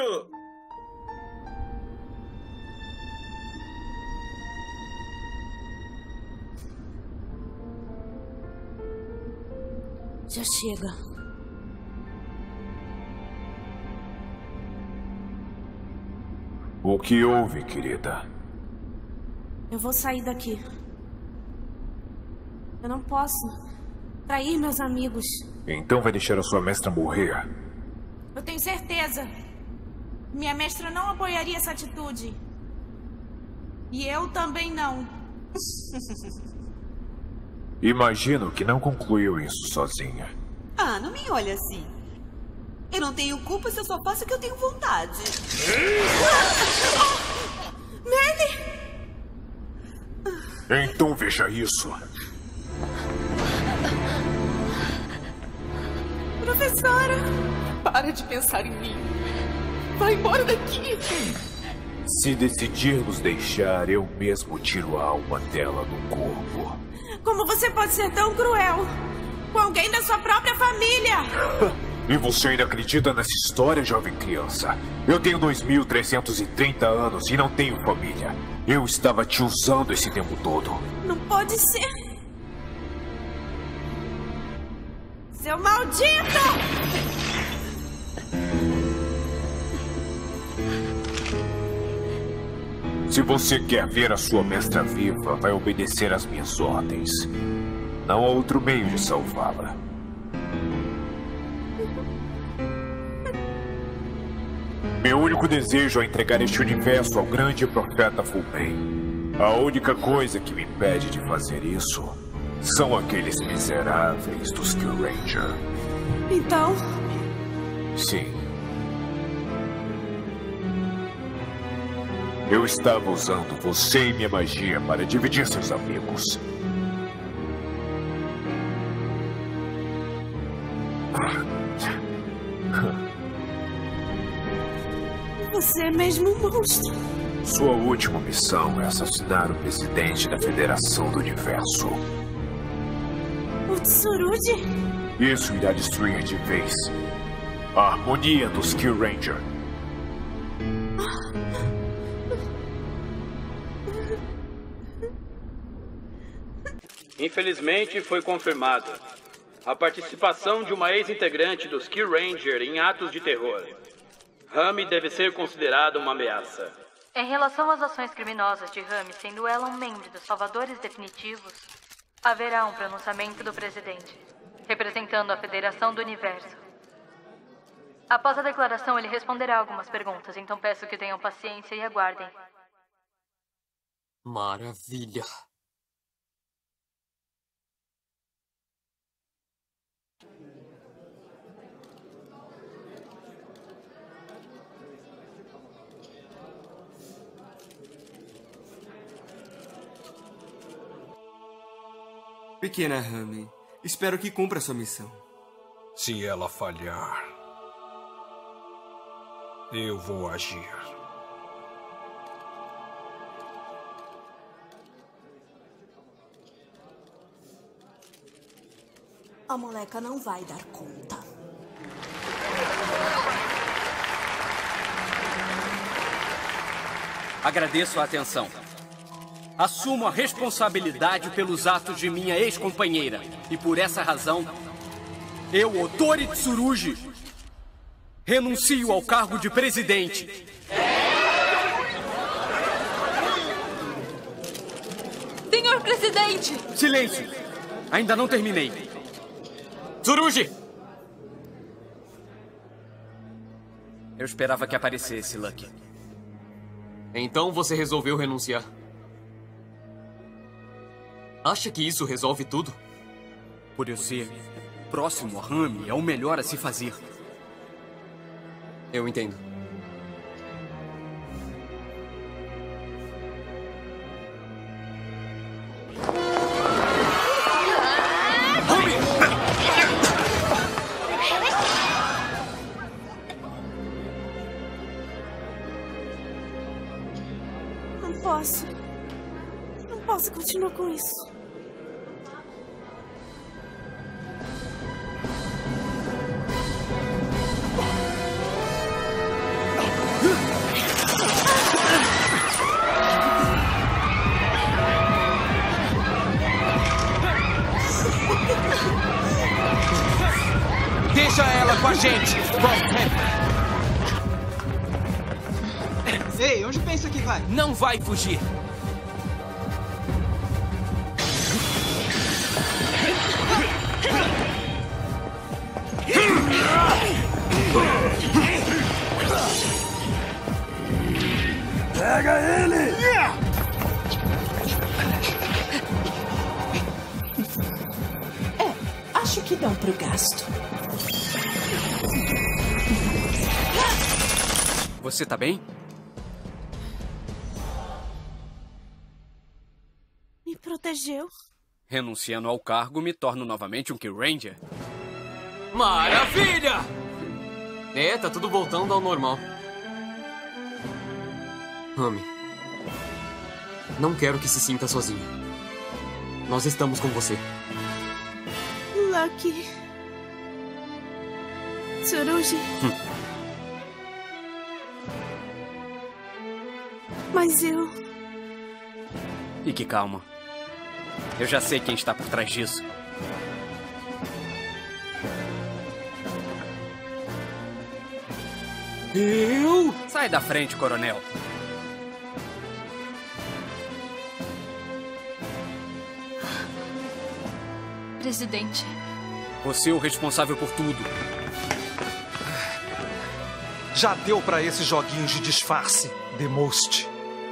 Speaker 5: Já chega.
Speaker 2: O que houve, querida?
Speaker 5: Eu vou sair daqui. Eu não posso trair meus amigos.
Speaker 2: Então vai deixar a sua mestra morrer?
Speaker 5: Eu tenho certeza. Minha mestra não apoiaria essa atitude. E eu também não.
Speaker 2: Imagino que não concluiu isso sozinha.
Speaker 16: Ah, não me olha assim. Eu não tenho culpa se eu só faço o que eu tenho vontade.
Speaker 5: Manny!
Speaker 2: Então veja isso.
Speaker 5: Professora!
Speaker 19: Para de pensar em mim. Vai embora daqui.
Speaker 2: Se decidir nos deixar, eu mesmo tiro a alma dela do corpo.
Speaker 5: Como você pode ser tão cruel com alguém da sua própria família?
Speaker 2: E você ainda acredita nessa história, jovem criança? Eu tenho dois mil trezentos e trinta anos e não tenho família. Eu estava te usando esse tempo todo.
Speaker 5: Não pode ser. Seu maldito!
Speaker 2: Se você quer ver a sua mestra viva, vai obedecer às minhas ordens. Não há outro meio de salvá-la. Meu único desejo é entregar este universo ao grande profeta Fulbin. A única coisa que me impede de fazer isso são aqueles miseráveis dos Kyuranger.
Speaker 5: Então?
Speaker 2: Sim. Eu estava usando você e minha magia para dividir seus amigos.
Speaker 5: Você é mesmo um monstro.
Speaker 2: Sua última missão é assassinar o presidente da Federação do Universo.
Speaker 5: O Tsurugi?
Speaker 2: Isso irá destruir de vez a harmonia dos Kyuranger.
Speaker 6: Infelizmente, foi confirmado a participação de uma ex-integrante dos Kyuranger em atos de terror. Rami deve ser considerada uma ameaça.
Speaker 7: Em relação às ações criminosas de Rami, sendo ela um membro dos Salvadores Definitivos, haverá um pronunciamento do presidente, representando a Federação do Universo. Após a declaração, ele responderá algumas perguntas, então peço que tenham paciência e aguardem.
Speaker 10: Maravilha.
Speaker 15: Pequena Rami, espero que cumpra sua missão.
Speaker 14: Se ela falhar, eu vou agir.
Speaker 19: A moleca não vai dar conta.
Speaker 8: Agradeço a atenção. Assumo a responsabilidade pelos atos de minha ex-companheira. E por essa razão, eu, Otori Tsurugi, renuncio ao cargo de presidente.
Speaker 7: Senhor presidente!
Speaker 8: Silêncio! Ainda não terminei.
Speaker 10: Tsurugi!
Speaker 8: Eu esperava que aparecesse, Lucky.
Speaker 10: Então você resolveu renunciar? Acha que isso resolve tudo?
Speaker 8: Por eu ser próximo a Rami, é o melhor a se fazer.
Speaker 10: Eu entendo.
Speaker 5: Não posso. Não posso continuar com isso.
Speaker 18: Deixa ela com a gente!
Speaker 13: Ei, onde pensa que vai?
Speaker 18: Não vai fugir!
Speaker 20: Pega ele!
Speaker 19: É, acho que dão pro gasto.
Speaker 8: Você tá bem?
Speaker 5: Me protegeu.
Speaker 8: Renunciando ao cargo, me torno novamente um Kyuranger.
Speaker 10: Maravilha! É, tá tudo voltando ao normal. Rami, não quero que se sinta sozinha. Nós estamos com você.
Speaker 5: Lucky. Tsurugi.
Speaker 8: Hum.
Speaker 5: Mas eu...
Speaker 8: Fique calma. Eu já sei quem está por trás disso. Eu? Sai da frente, coronel.
Speaker 7: Presidente.
Speaker 8: Você é o responsável por tudo.
Speaker 3: Já deu pra esses joguinhos de disfarce, The Most.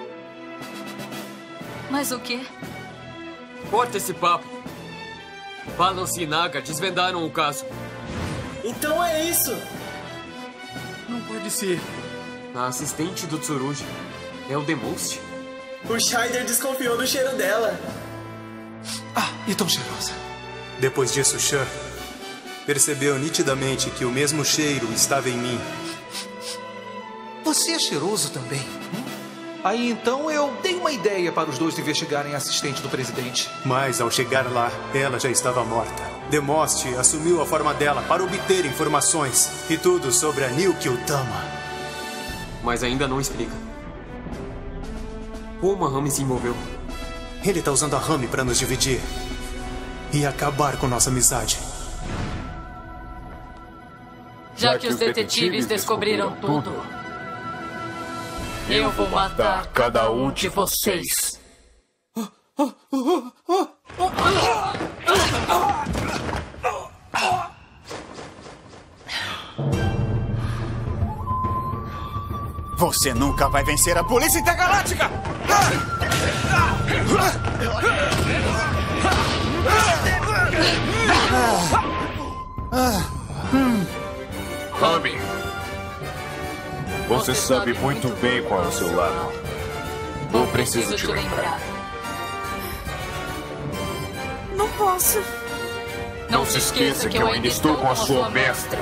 Speaker 7: Mas o quê?
Speaker 10: Corta esse papo. Balance e Naga desvendaram o caso.
Speaker 11: Então é isso.
Speaker 10: Não pode ser. A assistente do Tsurugi é o The Most?
Speaker 11: O Scheider desconfiou do cheiro dela.
Speaker 3: Ah, e tão cheirosa.
Speaker 21: Depois disso, Shan percebeu nitidamente que o mesmo cheiro estava em mim.
Speaker 3: Você é cheiroso também. Hum? Aí então eu dei uma ideia para os dois investigarem a assistente do presidente.
Speaker 21: Mas ao chegar lá, ela já estava morta. The Most assumiu a forma dela para obter informações e tudo sobre a Niukyutama.
Speaker 10: Mas ainda não explica. Como a Rami se envolveu?
Speaker 21: Ele está usando a Rami para nos dividir e acabar com nossa amizade.
Speaker 7: Já que os detetives descobriram tudo, eu vou matar cada um de vocês.
Speaker 1: Você nunca vai vencer a Polícia Intergaláctica!
Speaker 2: Rami, você sabe muito bem qual é o seu lado. Não preciso te lembrar.
Speaker 5: Não posso.
Speaker 2: Não se esqueça que eu ainda estou com a sua mestra.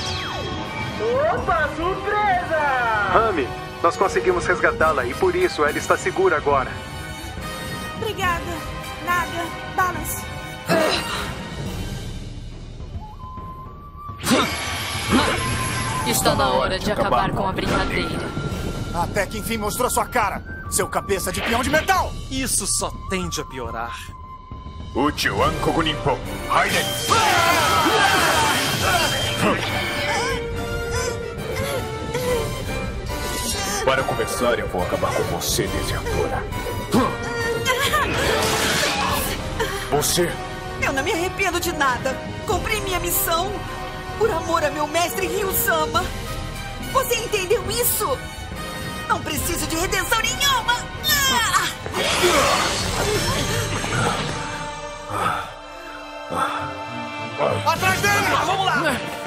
Speaker 11: Opa, surpresa!
Speaker 21: Rami, nós conseguimos resgatá-la e por isso ela está segura agora.
Speaker 5: Obrigada. Naga, Balance.
Speaker 7: Está na hora de acabar com a brincadeira.
Speaker 1: Até que enfim mostrou sua cara, seu cabeça de peão de metal!
Speaker 3: Isso só tende a piorar.
Speaker 2: Uchiu Ankoku Nippon, Raiden! Para começar, eu vou acabar com você, desertora. Você...
Speaker 16: Eu não me arrependo de nada. Cumpri minha missão por amor a meu mestre Ryu-sama. Você entendeu isso? Não preciso de redenção nenhuma!
Speaker 1: Atrás dele!
Speaker 11: Ah, vamos lá!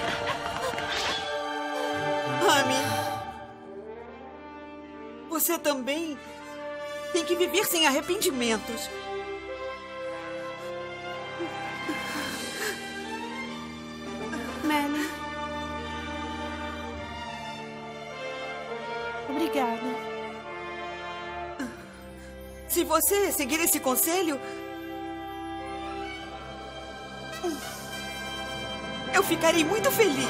Speaker 16: Rami, você também tem que viver sem arrependimentos.
Speaker 5: Melly. Obrigada.
Speaker 16: Se você seguir esse conselho, eu ficarei muito feliz.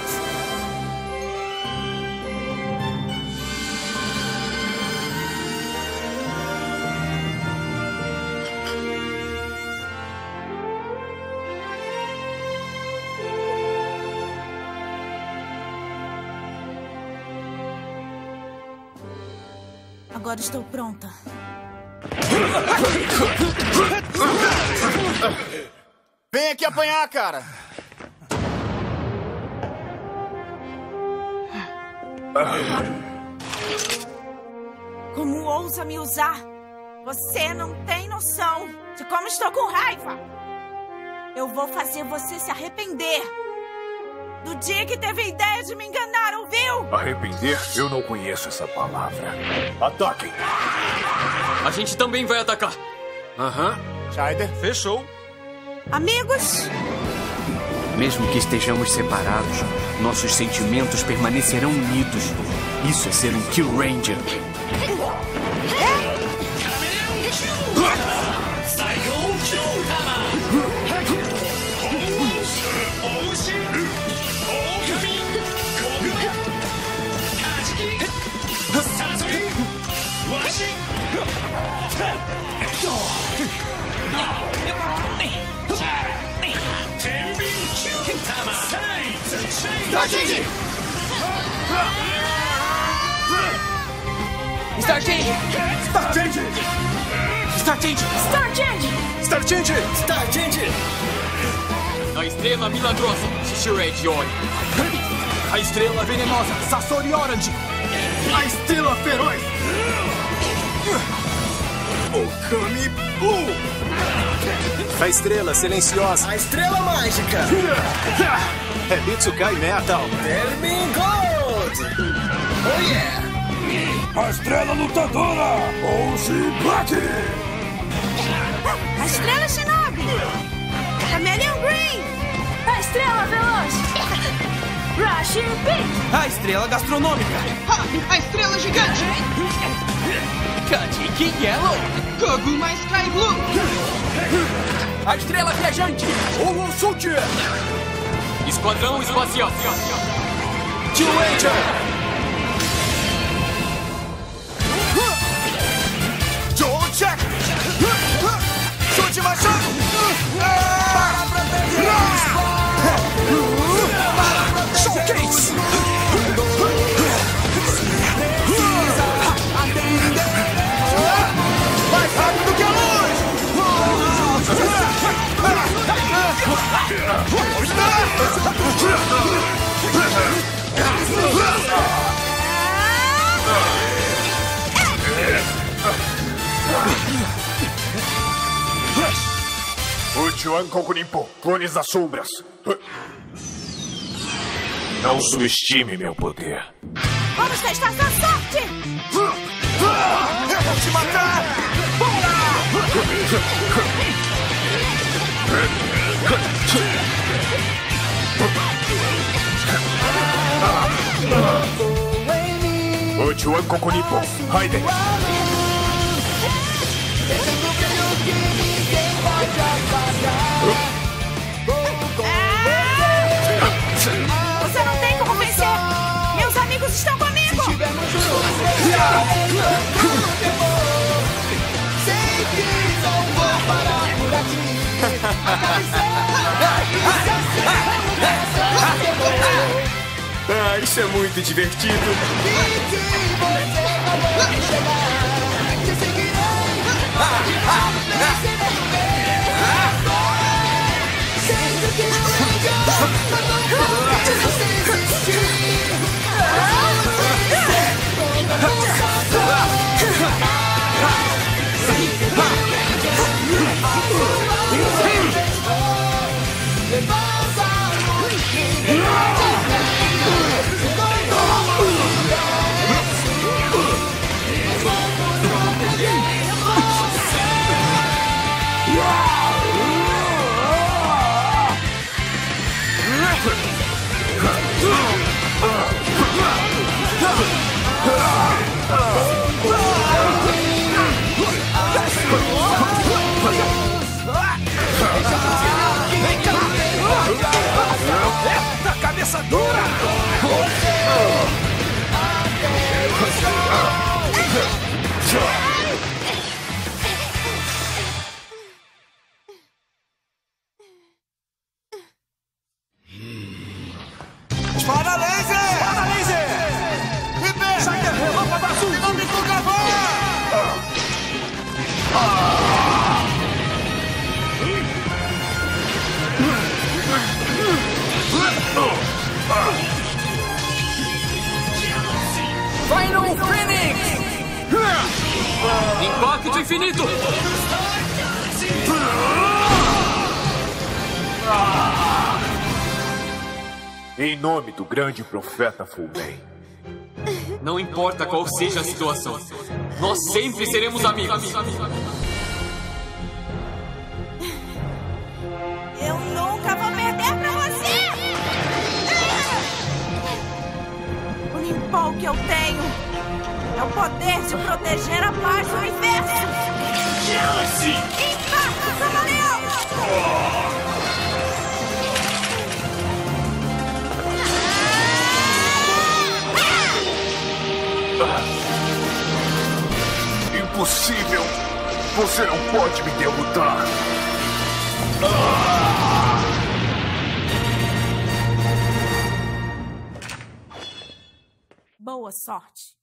Speaker 5: Agora estou pronta.
Speaker 1: Vem aqui apanhar, cara!
Speaker 5: Como ousa me usar? Você não tem noção de como estou com raiva. Eu vou fazer você se arrepender do dia que teve a ideia de me enganar, ouviu?
Speaker 2: Arrepender? Eu não conheço essa palavra. Ataquem!
Speaker 10: A gente também vai atacar.
Speaker 21: Aham.
Speaker 1: Uhum. Scheider?
Speaker 3: Fechou.
Speaker 5: Amigos?
Speaker 8: Mesmo que estejamos separados, nossos sentimentos permanecerão unidos. Isso é ser um Kill Ranger.
Speaker 11: Star Change! Star Change!
Speaker 21: Star Change!
Speaker 11: Star Change!
Speaker 5: Star Change!
Speaker 21: Star Change!
Speaker 11: Star Change!
Speaker 10: A estrela milagrosa, Shishirei de Ori.
Speaker 3: A estrela venenosa, Sasori Orange.
Speaker 12: A estrela feroz. Okami Blue.
Speaker 21: A estrela silenciosa.
Speaker 12: A estrela mágica.
Speaker 21: É Mitsukai Metal.
Speaker 12: Termin Gold. Oh yeah.
Speaker 20: A estrela lutadora. Oshi Black.
Speaker 5: A estrela Shinobi. Chameleon Green.
Speaker 17: A estrela veloz. Rush Pink.
Speaker 18: A estrela gastronômica.
Speaker 13: Ha, a estrela gigante.
Speaker 18: Kadiki Yellow.
Speaker 13: Koguma Sky Blue.
Speaker 8: A estrela viajante.
Speaker 18: Owosuchi.
Speaker 10: Esquadrão espacial.
Speaker 3: Tio Ranger. Joe Jack. Chute machado. Para proteger. Showcase. Mais rápido que a luz.
Speaker 2: Uchuan Kokunimpo, clones das sombras. Não subestime meu poder.
Speaker 5: Vamos testar sua sorte!
Speaker 3: Eu vou te matar! Bora!
Speaker 2: Uchuan Kokunimpo, Raiden.
Speaker 5: Você não tem como vencer! Meus amigos estão comigo!
Speaker 15: Ah, isso é muito divertido.
Speaker 3: Eita, cabeça dura! Espada laser! Espada laser! Reper! Saque relâmpago azul! Dinâmico gravão!
Speaker 10: Final Phoenix! Impacto infinito!
Speaker 2: Em nome do grande profeta Fulmen.
Speaker 10: Não importa qual seja a situação, nós sempre seremos amigos.
Speaker 5: Eu nunca vou perder pra você! O Nimpol que eu tenho é o poder de proteger a paz do universo! Impacto Camaleão!
Speaker 2: Impossível! Você não pode me derrotar!
Speaker 5: Boa sorte!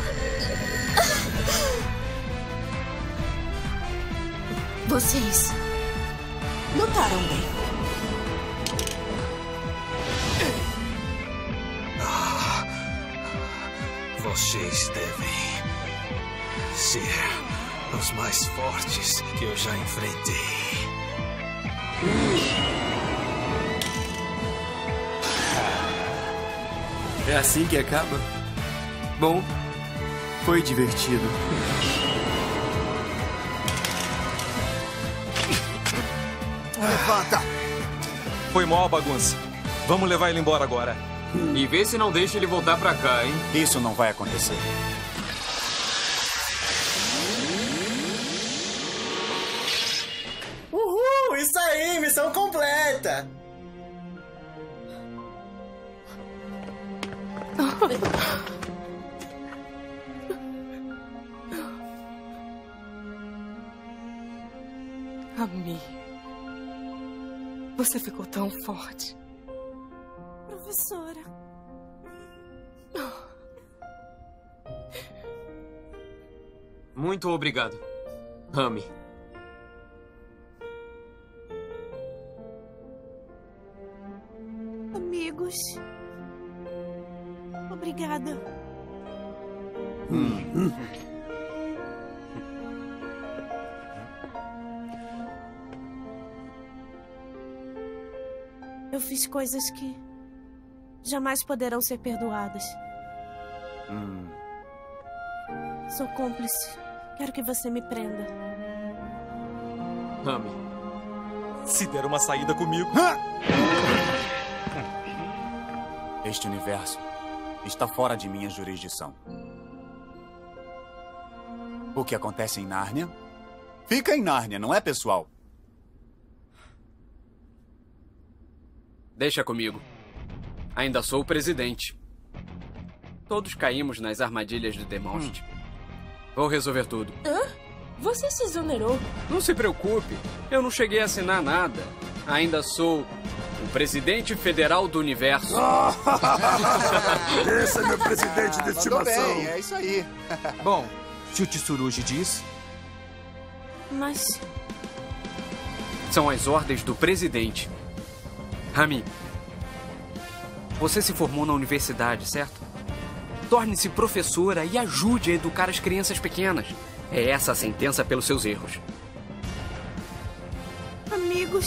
Speaker 17: Vocês
Speaker 16: Lutaram bem.
Speaker 14: Ah, vocês devem ser os mais fortes que eu já enfrentei.
Speaker 15: É assim que acaba? Bom, foi divertido.
Speaker 3: Levanta! Foi mó bagunça. Vamos levar ele embora agora.
Speaker 10: E vê se não deixa ele voltar pra cá, hein?
Speaker 1: Isso não vai acontecer.
Speaker 4: Uhul! Isso aí! Missão completa!
Speaker 9: Ami, você ficou tão forte.
Speaker 5: Professora.
Speaker 10: Muito obrigado, Rami.
Speaker 5: Amigos. Obrigada.
Speaker 15: Hum.
Speaker 5: Eu fiz coisas que jamais poderão ser perdoadas.
Speaker 1: Hum.
Speaker 5: Sou cúmplice. Quero que você me prenda.
Speaker 10: Rami.
Speaker 3: Se der uma saída comigo...
Speaker 1: Este universo está fora de minha jurisdição. O que acontece em Nárnia fica em Nárnia, não é, pessoal?
Speaker 8: Deixa comigo. Ainda sou o presidente. Todos caímos nas armadilhas de Demost. Hum. Vou resolver tudo.
Speaker 17: Hã? Você se exonerou.
Speaker 8: Não se preocupe. Eu não cheguei a assinar nada. Ainda sou o presidente federal do universo.
Speaker 20: Esse é meu presidente de estimação.
Speaker 1: Bem, é isso aí.
Speaker 4: Bom, se o Tsurugi diz...
Speaker 5: Mas...
Speaker 8: São as ordens do presidente. Rami, você se formou na universidade, certo? Torne-se professora e ajude a educar as crianças pequenas. É essa a sentença pelos seus erros.
Speaker 5: Amigos.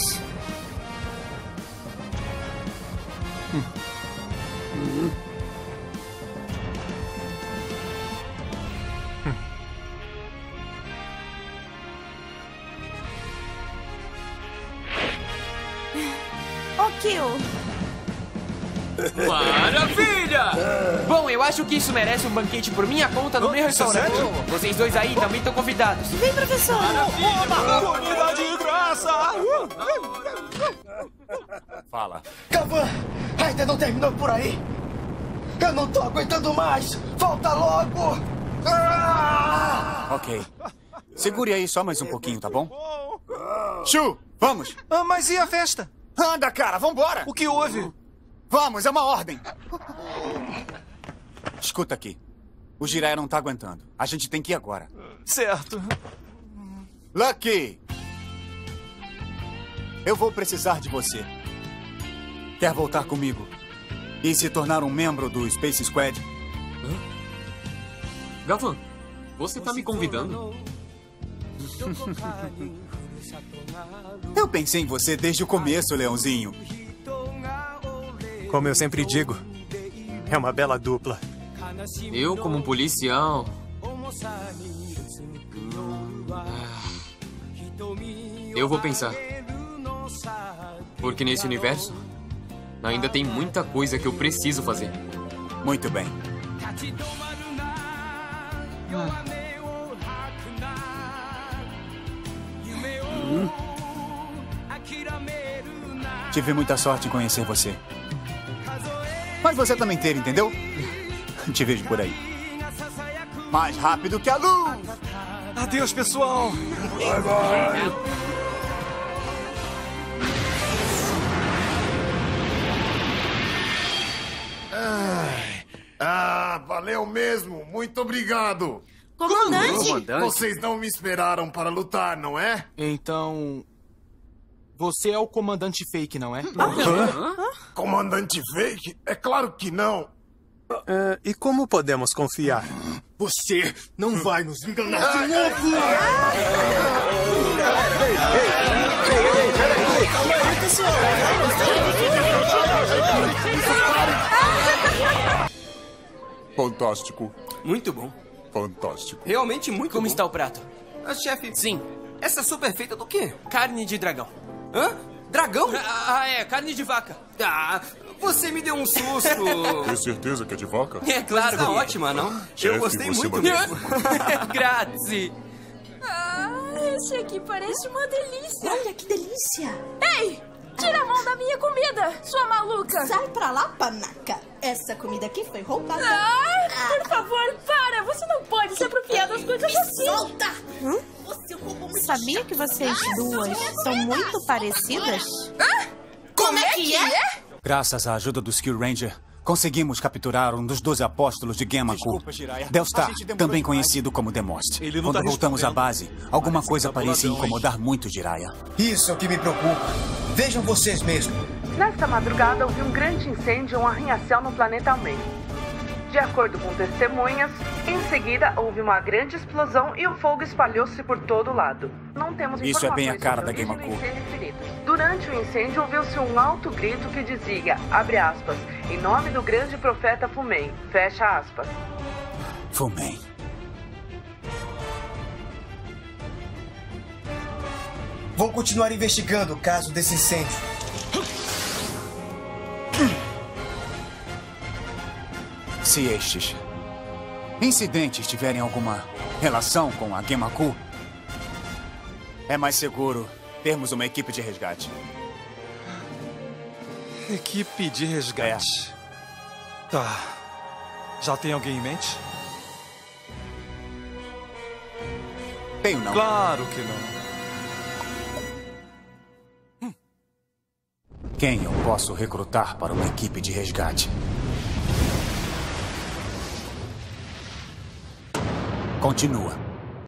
Speaker 8: Hum.
Speaker 20: Hum.
Speaker 5: Ok.
Speaker 18: Maravilha! Bom, eu acho que isso merece um banquete por minha conta no meu restaurante. Vocês dois aí também estão convidados.
Speaker 5: Vem, professor!
Speaker 3: Oba! Comida de graça!
Speaker 1: Fala.
Speaker 4: Gavan! Ainda não terminou por aí? Eu não tô aguentando mais! Volta logo! Ah!
Speaker 1: Ok. Segure aí só mais um pouquinho, tá bom? Shu, vamos!
Speaker 3: Ah, mas e a festa?
Speaker 1: Anda, cara, vambora!
Speaker 3: O que houve?
Speaker 1: Vamos, é uma ordem! Escuta aqui. O Jiraiya não tá aguentando. A gente tem que ir agora.
Speaker 3: Certo.
Speaker 1: Lucky! Eu vou precisar de você. Quer voltar comigo? E se tornar um membro do Space Squad?
Speaker 10: Hã? Gavan, você tá me convidando?
Speaker 1: Eu pensei em você desde o começo, Leãozinho.
Speaker 21: Como eu sempre digo, é uma bela dupla.
Speaker 10: Eu, como um policial... Eu vou pensar. Porque nesse universo, ainda tem muita coisa que eu preciso fazer.
Speaker 1: Muito bem. Hum. Tive muita sorte em conhecer você. Mas você também teve, entendeu? Te vejo por aí. Mais rápido que a luz!
Speaker 3: Adeus, pessoal!
Speaker 20: Vai, vai!
Speaker 22: Ai, ah, valeu mesmo! Muito obrigado!
Speaker 5: Comandante!
Speaker 22: Vocês não me esperaram para lutar, não é?
Speaker 4: Então... Você é o comandante Fake, não é?
Speaker 22: Hã? Comandante Fake? É claro que não.
Speaker 21: Uh, e como podemos confiar?
Speaker 12: Você não vai nos enganar de novo!
Speaker 22: Fantástico.
Speaker 15: Muito bom.
Speaker 22: Fantástico.
Speaker 15: Realmente muito
Speaker 18: Como
Speaker 15: bom.
Speaker 18: está o prato?
Speaker 15: Ah, chefe.
Speaker 18: Sim.
Speaker 15: Essa sopa é feita do quê?
Speaker 18: Carne de dragão.
Speaker 15: Hã? Dragão?
Speaker 18: Ah, é. Carne de vaca.
Speaker 15: Ah, você me deu um susto.
Speaker 22: Tem certeza que é de vaca?
Speaker 15: É claro, tá
Speaker 18: que é.
Speaker 15: ótima, não?
Speaker 22: Chefe,
Speaker 15: Eu gostei
Speaker 22: você
Speaker 15: muito
Speaker 22: mandou.
Speaker 15: mesmo.
Speaker 18: Grazie.
Speaker 17: Ah, esse aqui parece uma delícia.
Speaker 19: Olha que delícia.
Speaker 17: Ei, tira a mão da minha comida, sua maluca.
Speaker 19: Sai pra lá, panaca. Essa comida aqui foi roubada.
Speaker 17: Ai, por favor, para. Você não pode se apropriar das coisas
Speaker 19: Me
Speaker 17: assim.
Speaker 19: solta.
Speaker 17: Hum?
Speaker 19: Você roubou muito.
Speaker 5: Sabia que vocês duas são muito parecidas?
Speaker 17: Ah,
Speaker 19: Como é que é?
Speaker 1: Graças à ajuda do Skill Ranger, conseguimos capturar um dos doze apóstolos de Genmaku. Delstar, também conhecido como Demost. Quando
Speaker 3: tá
Speaker 1: voltamos à
Speaker 3: respondendo.
Speaker 1: base, alguma
Speaker 3: Parece
Speaker 1: coisa
Speaker 3: que tá
Speaker 1: parecia
Speaker 3: boladão,
Speaker 1: incomodar muito Jiraiya.
Speaker 6: Isso é o que me preocupa. Vejam vocês mesmos.
Speaker 9: Nesta madrugada houve um grande incêndio e um arranha-céu no planeta Almeida. De acordo com testemunhas, em seguida houve uma grande explosão e o fogo espalhou-se por todo lado. Não temos
Speaker 1: Isso é bem a
Speaker 9: informações
Speaker 1: cara
Speaker 9: sobre
Speaker 1: da
Speaker 9: a origem do
Speaker 1: Genmaku.
Speaker 9: incêndio e feridos. Durante o incêndio ouviu-se um alto grito que dizia, abre aspas, em nome do grande profeta Fumei, fecha aspas.
Speaker 1: Fumei.
Speaker 6: Vou continuar investigando o caso desse incêndio.
Speaker 1: Se estes incidentes tiverem alguma relação com a Genmaku, é mais seguro termos uma equipe de resgate.
Speaker 3: Equipe de resgate. Tá. Já tem alguém em mente?
Speaker 1: Tenho não.
Speaker 3: Claro que não.
Speaker 1: Quem eu posso recrutar para uma equipe de resgate? Continua.